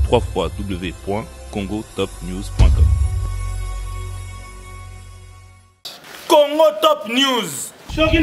www.congotopnews.com. Congo Top News.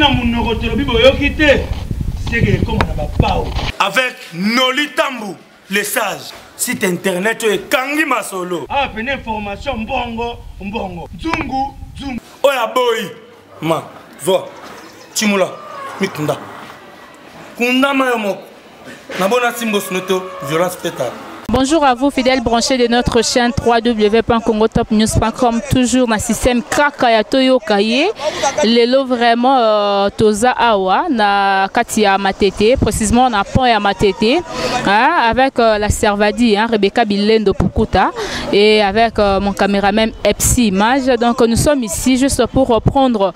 Avec Noli Tambou, les sages. Site internet est Kangi Masolo. Ah, une information mbongo. Zungu. Oya boy. Ma, zo. Chimula. Mikunda. Kunda mayomoko. Nabona simbo snoto. Violence pétale. Bonjour à vous, fidèles branchés de notre chaîne www.congotopnews.com. Toujours dans le système Kaka Toyo Kaye. Lelo vraiment Toza Awa na Katia Matete, précisément na Pont ya Matete, avec la Servadi, Rebecca Bilendo Pukuta, et avec mon caméraman Epsi Image. Donc nous sommes ici juste pour reprendre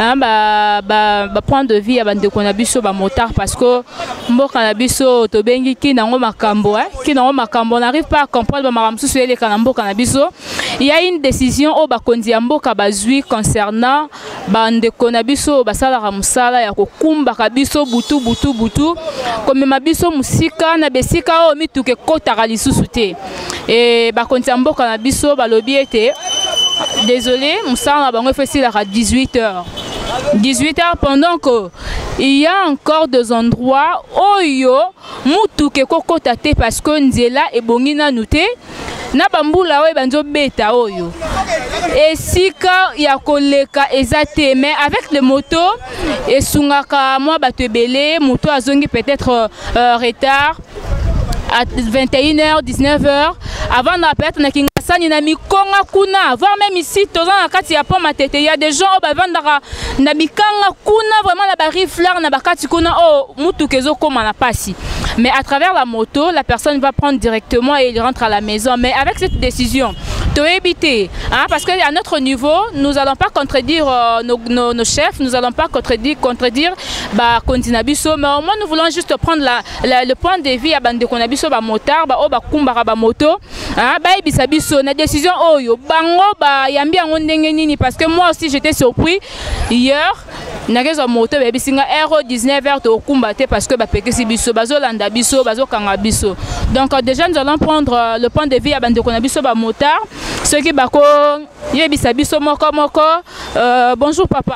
point de vue à Bande Konabiso motard parce que Mboka Tobengi ki nango makambo, on n'arrive pas à comprendre les Kanambo Kanabiso. Il y a une décision au Bakondi Amboka Bazui concernant Bande Konabiso, Basala Ramusala, Yakokumba Kabiso, Butu. Comme Mabiso Musika, Nabesika, Omituke Kota Ralissusute. Et Bakondi Amboka Nabiso, Balobi était. Désolé, Moussa, on a fait à 18h. 18h pendant que il y a encore des endroits où yo mutuke koko tate parce que nzela et bongina nuté na bambula we banzo beta oyo et sika ya koleka ezate mais avec les motos et sungaka moi batebele moto azongi peut-être retard à 21h 19h avant na peut-être na Sani na mikonga kuna, voire même ici, tous en akati ya poma tete, il y a des gens au bavandara na mikanga kuna vraiment la barri fleur na bakati kuna oh mutu kezo koma na pasi. Mais à travers la moto, la personne va prendre directement et il rentre à la maison. Mais avec cette décision, tu es évité, parce qu'à notre niveau, nous n'allons pas contredire nos chefs, nous n'allons pas contredire Kontinabiso, mais au moins nous voulons juste prendre le point de vue à Bande Konabiso, motard, Kumbara, moto, Bisabiso, la décision, Bango, Yambi, parce que moi aussi j'étais surpris hier. Nagezo moto baby singa aéro 19h to kumbate parce que pekesi biso bazo landa biso bazo kanga biso. Donc déjà nous allons prendre le point de vue à Bande Konabiso ba motard ceux qui bako yebisa biso moko bonjour papa.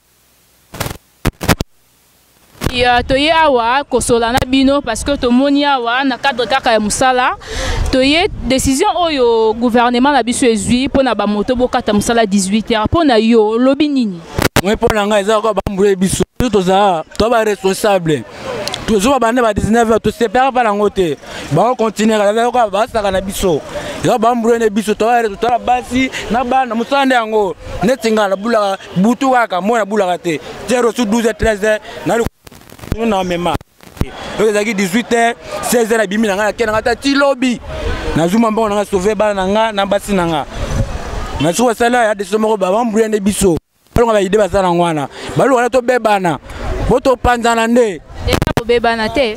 Toye awa kosola na bino parce que to moni awa na cadre kaka ya musala toye décision oyo gouvernement na biso ezui pona ba moto bokata musala 18h pona yo lobi nini. Moi pour nanga ezako bambule biso toza to ba responsable toujours ba 19h to separa pa nango te ba continuer kala ko ba saka na biso ya bambule ne biso to la basi na bana musande yango netinga na bula butu kaka mona bula te 0 sur 12 13 na na mema ezaki 18h 16h na bimi nanga kenanga ta tilobi na zuma mbongo nanga sauver bana nanga na basi nanga na so sala ya de somo ba bambule ne biso balonga ba ide basana ngwana balonga to bebana boto panzana nde eka bebana te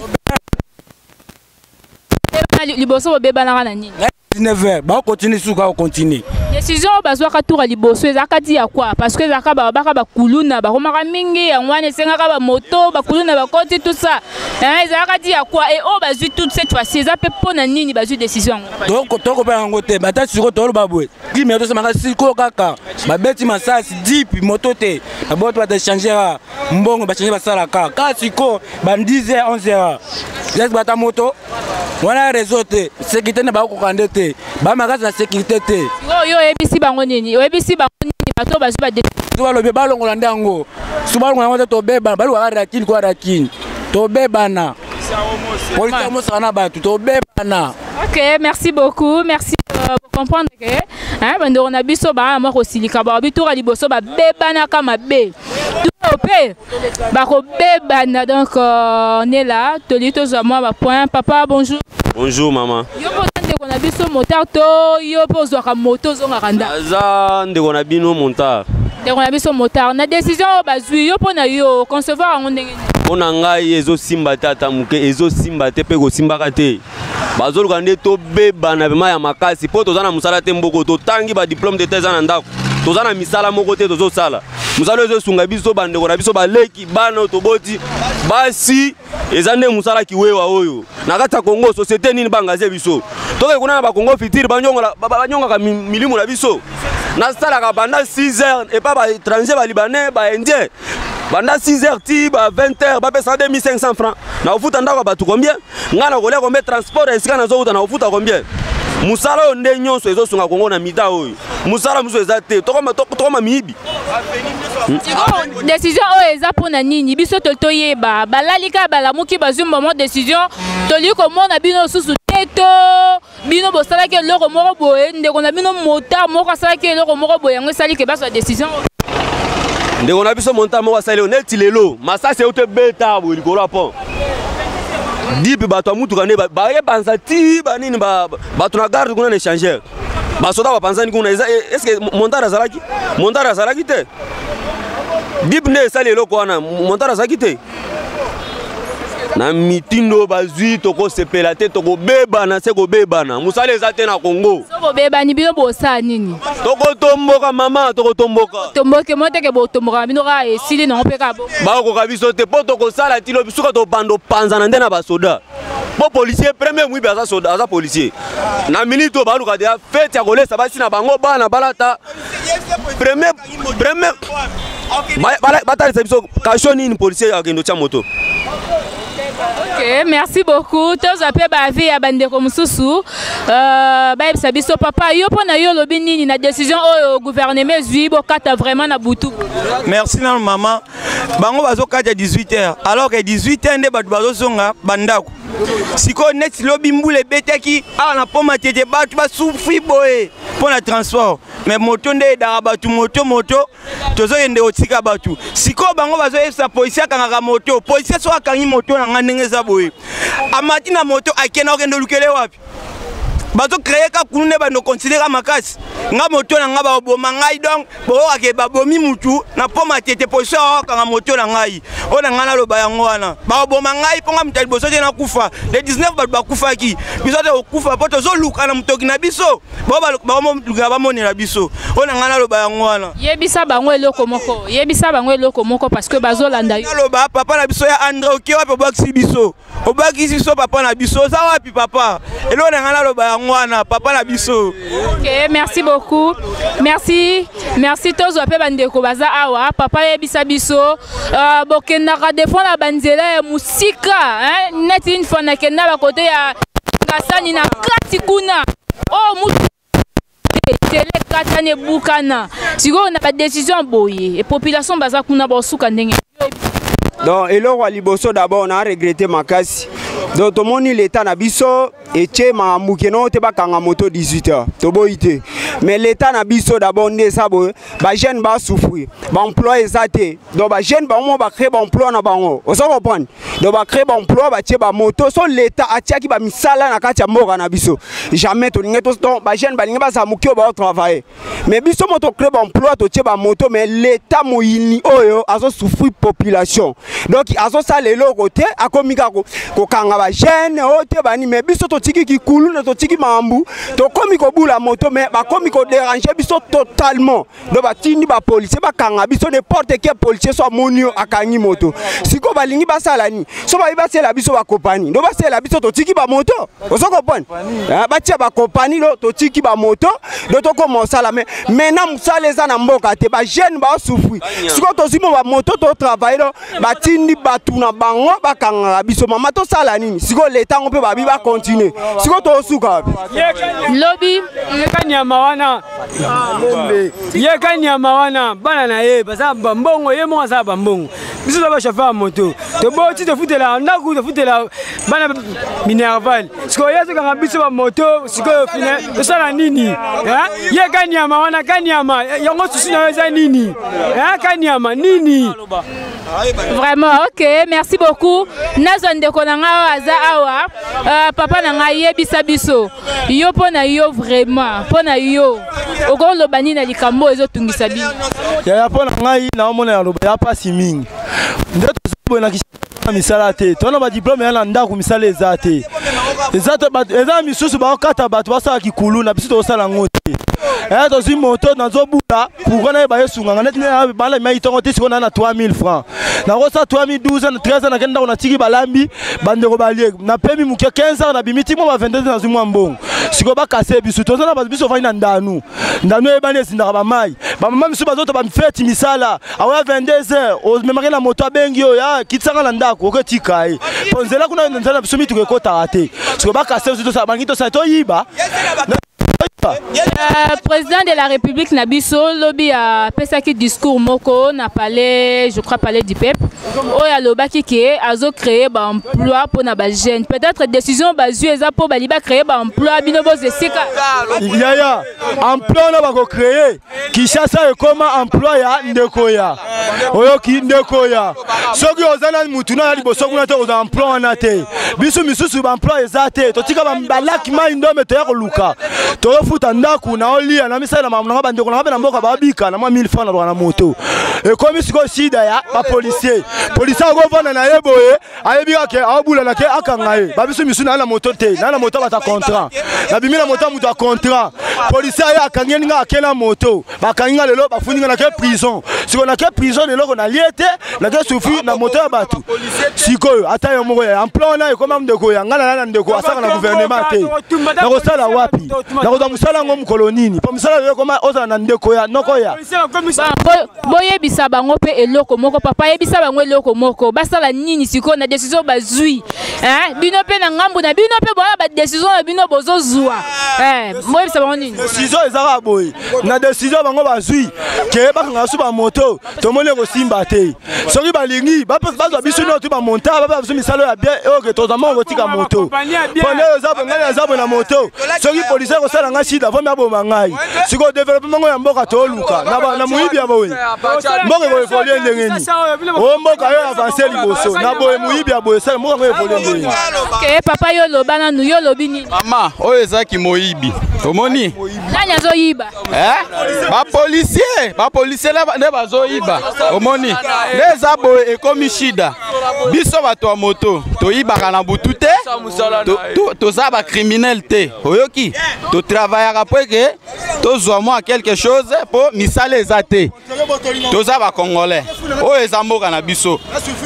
liboso bebana na nini 19h ba continue suka continue décision bazwaka tour à liboso ezaka di ya quoi parce que zaka ba kuluna ba komaka mingi ya ngwana sengaka ba moto ba kuluna ba koti tout ça ezaka di ya quoi et oh bazui toute cette fois-ci ça peut pona nini bazui décision donc toko pa ngote bata siko tolo babwe ki meto sama siko kaka ba beti masasi deep moto te ba boto ba changer mbongo ba changer ba sala ka siko ba 10h 11h yes bata moto wana réseau te sécurité na ba ko kande te ba magasin na sécurité te yo ebisi bango nini bato bazu ba décision lo be balongola ndango suba ngona to beba balu wa rakini ko rakini to bebana police mo sana batu to bebana. OK, merci beaucoup, merci pour comprendre que bande on a biso ba mo ko silika ba bitura liboso ba bebana kama be tout pe ba ko bebana donc on est là tolito za moi ba point papa bonjour. Bonjour maman. Yo on a biso motard to yo pozo ka moto zonga kanda. Za ndeko na bino montar. Ndeko na biso motard na décision bazui yo pona yo concevoir ngo ndenge. Pona ngai ezo simba tata muke ezo simba te pe ko simba ka te. Bazolo kande to beba na bema ya makasi po tozana musala te mboko to tangi ba diplôme de thèse na ndako. Tozana misala moko te tozo sala. musala oyo ezosunga biso bandeko na biso baleki bana toboti basi eza nde musala kiwewa oyo na kati ya Congo société nini bangaze biso toke kuna na bakongo fitiri banyongaka milimu na biso nasalaka banda 6 heures et pas baétranger balibanais baindien banda 6 heures ti ba 20 heures bapesa 2500 francs na ofuta ndako bato combien nga na kolia combien transport esika nazouta na ofuta combien musala oyo nde nyonso ezosunga Kongo na mita oyo musala muso eza te tokoma miyibi décision oyo eza mpona nini biso toyeba balalika balamuki bazwi moment décision toli komona bino susu te to bino bosalaki eloko moko boye ndeko na bino mota moko asalaki eloko moko boye yango esali ke bazwa décision ndeko na biso monta moko asali oyo neti lelo masasi euti beta boye likolo ya pont dipi bato ya mutuka nde bayebanza ti banini bato na garde kuna na échangeur basoda bapanzani kuna eske montare azalaki te dipi nde esali eloko wana montare azalaki te na mitindo bazwi tokosepela te tokobebana se kobebana musala eza te na Congo sokobebani bino bosala nini tokotomboka mama tomboke moteke botomboka bino ka esili nango mpe kabo bakoka biso te mpo tokosala ti lobi suka tobanda opanzana nde na basoda mpo policier premier mwibi aza policier na minute oyo baluka deya fete ya kolesa basi na bango bana balata premier batalisa biso kasho nini policier akendo tia moto. Ok, merci beaucoup. Tous appelés bavi à bandeko mususu. Baib sabiso papa yo pona yo lobi nini na décision au gouvernement zui bo kata vraiment na butu. Merci na maman. Bango bazo kata 18h alors que 18h nde batu bazo songa bandako. Siko net lobi mbule betaki na poma tete batu ba souffri boye pour la transport. Mais moto nde da batu moto tozo yende otika batu. Siko bango bazo esa policier kangaka moto. Policier so akangi moto na ngandenge za boye. Amati na moto akena okende lukele wapi? Bazo créer ka kunune ba no considérer makasi. Nga moto na nga ba oboma ngai donc bo ake ba bomi mutu na poma tete policier kanga moto na ngai. Ona ngana lo ba yango wana. Ba oboma ngai ponga mutali boso je na kufa. Le 19 ba kufa ki. Biso te okufa poto zo luka na mutoki na biso. Ba mo luka ba moni na biso. Ona ngana lo ba yango wana. Yebisa bango eloko moko. Yebisa bango eloko moko parce que bazo landa yo. Lo ba papa na biso ya André oki wapi obaki biso. Obaki biso papa na biso. Za wapi papa? Elo na ngana lo ba yango wana papa na biso. OK, merci beaucoup. Merci tous appelés bandeko baza awa papa yebisa biso bokendaka défendre banzela ya musika hein net une fois na kenda ba côté ya ngasani na kati kuna oh mutu tele katane bukana siko na ba décision boye et population baza kuna bosuka ndenge donc eloko liboso d'abord on a regretté makasi donc tout le monde l'état na biso et tché ma mukeno te bakanga moto 18h to boité mais l'état na biso d'abord ndé ça bo ba jeune ba souffrir ba emploi ezate donc ba jeune ba mo ba créer ba emploi na bango on s'en comprendre donc ba créer ba emploi ba tché ba moto so l'état atiaki ba misala na kati ya mboka na biso jamais to linga to donc ba jeune ba linga ba sa mukio ba travailler mais biso moto créer ba emploi to tché ba moto mais l'état moyini oyo azo souffrir population donc azo sala eloko te akomika ko kanga ba jeune o te bani mais biso to tiki ki kulu na to tiki mambu to komi ko bula moto mais ba komi ko déranger biso totalement do ba tindi ba policier ba kanga biso n'importe quel policier soit monio akangi moto siko balingi basala ni so ba sela biso ba compagnie do ba sela biso to tiki ba moto oso comprendre ba tia ba compagnie do to tiki ba moto do to commencer la mais maintenant musala eza na mboka te ba jeune ba souffrir siko to simo ba moto to travailler do ba tindi batu na bango ba kanga biso mama to sala ni siko l'état on peut ba bi ba continuer siko to suka lobby yekanyama wana yekanyama wana bana na ye basa bambongo ye mo sa bambongo biso ba chauffeur moto to bo ti te futela ndaku te futela bana minerval siko yeso kanga biso ba moto siko fina to sala nini yekanyama wana kanyama yango susi na za nini kanyama nini vraiment OK merci beaucoup nazo ndeko na nga aza awa papa na nga yebisa biso yo pona yo vraiment pona yo oko lobani na likambo ezotungisa bino ya pona ngai na omona ya loba ya pasi mingi ndeto bo na kisha misala te tona ba diplôme ya na ndako misala ezate ezate eza misusu ba kata bato basala kikulu na biso to sala ngote tozi moto nazobula pourquoi na ba yesunga net ne bala mai tongo te sikona na 3000 francs na kosa 2012 na 13 na kenda na tiki balambi bandeko balie na pemi muke 15 na bimiti mo ba 22 na zimwa mbongo siko ba kase bisu toza na biso va na ndanu e bane zinda ba mai ba mama misu bazoto ba fete misala awa 22h o memake na moto abengi yo ya kitsanga na ndako ko tikai ponzela kuna nzala biso mitu ke kota ate siko ba kase bisu to sa bangito sa to yiba. Président de la République Nabiso lobby a pesaki discours moko na palais, je crois palais du peuple. Oya lobaki ke azo créer ba emploi pour na ba jeune. Peut-être décision ba zueza pour ba liba créer ba emploi bino bo zesika. Ya emploi na ba ko créer. Kishasa e koma emploi ya ndekoya. Oyo ki ndekoya. Soki ozana mutuna ya liboso kuna te oza emploi na te. Biso misusu ba emploi ezate. Totika ba laki mai ndo meto ya koluka. Futa ndaku na olia na misala mamna bandeko na bana mboka babika na 1000 francs na moto e komi siko shida ya ba policier go vana na yeboye ayebika ke abula na ke akangaye babiso misu na moto te na moto bata contrat na bimina moto mutu a contrat policier ya akangeni nga akena moto bakanginga lelo bafuninga na ke prison siko na ke prison lelo na liete na ke souffrir na moto ya batu siko ata yo moko ya emploi na e koma ndeko ya ngala na ndeko asaka na gouvernement te na ko sala wapi na ko musala ngom kolonini po musala yo koma oza na ndeko ya noko ya boye bisa bango pe eloko moko papa yebisa bango eloko moko basala nini siko na décision bazui bino pe na ngambu na bino pe boya ba décision na bino bozo zua boye bisa bango nini décision ezaka boye na décision bango bazui ke bakanga su ba moto to mone ko simba te soki balingi bazwa biso no tu ba monta ba biso misalo ya bien oke to za mongo tika moto pone ezabo ngale ezabo na moto soki police ko sala ngashida vombi abo mangai siko développement ya mboka to luka na muibi abo we mboka ko evolue ndengeni o mboka yo avancer liboso na boye muibi abo sala mboka ko evolue ndengeni ke papa yo lobana nu yo lobi nini mama oyo ezaki moyibi omoni nani azoyiba ba policier ne bazoyiba omoni neza boye ekomi shida biso bato ya moto toyibaka na butu te toza ba criminel te oyoki to travaillera pour que tozwa moi quelque chose pour misala ezate toza ba congolais o ezamboka na biso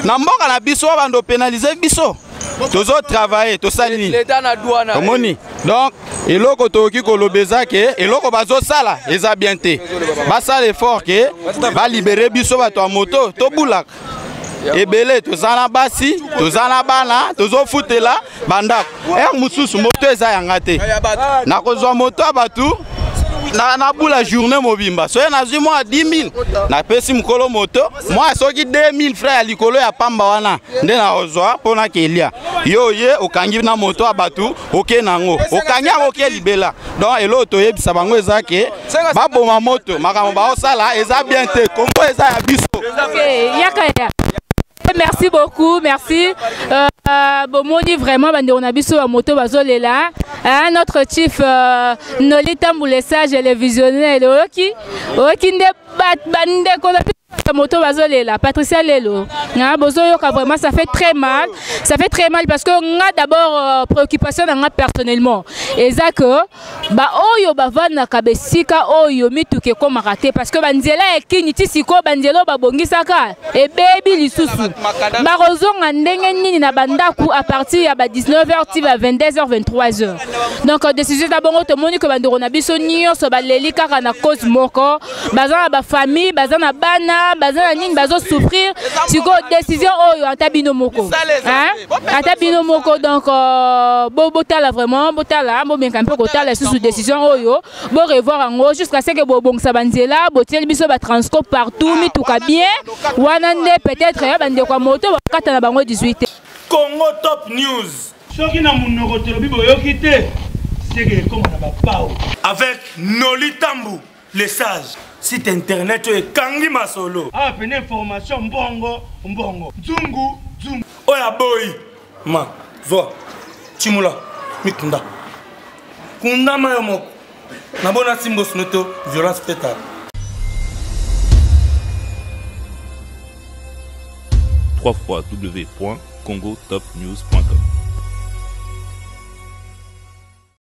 bando pénaliser biso tozo travailler to salini omoni donc eloko toki kolobeza ke eloko bazo sala eza bien te basala effort ke ba libérer biso bato moto to bulaka ebele tozana basi tozana bana tozo futela bandako mususu moto eza yanga te na kozwa moto abatu na bula journée mobimba so na zwi moi 10 000 na pesi mukolo moto moi soki 2 000 francs ya likolo ya pamba wana nde na ozwa pona kelia yo ye okangi na moto abatu oke nango okangi oke libela donc elo to yebisa bango ezake baboma moto makambo ba osala eza bien te Congo eza ya biso. OK yakaya. Merci beaucoup, merci. Bomoni vraiment on a biso moto bazolela. Notre chief Nolita Moulessage et les visionnaires oki nde bande ko moto bazolela Patricia Lelo nga bozoyoka vraiment ça fait très mal parce que nga d'abord préoccupation nga personnellement eza que ba oyo bavana kabesika oyo mituke ko maraté parce que banzela ekini tisiko banzelo babongisaka e baby lisusu barozonga ndenge nini na bandaku à partir ya ba 19h ti ba 22h 23h donc décision d'abord to moni que bandeko na biso nyonso baleli kaka na cause moko bazana ba famille bazana bana bazana nini bazo souffrir siko décision oyo atabino moko atabino moko donc botala vraiment botala bo bien camper kotala sous décision oyo bo revoir ngo jusqu'à ce que bo bongsa banzela botiel biso ba transco partout mi tout ka bien wana nde peut-être bande kwa moto bakata na bango 18 Congo Top News soki na munoko te bibo yokite c'est que comme na ba pao avec Nolitambu les sages site internet et Kangi Masolo. Ah, une information mbongo. Zungu. Oya boy. Ma, vo. Chimula. Mikunda. Kunda mayomoko. Nabona simbo snoto violence fétale. www.congotopnews.com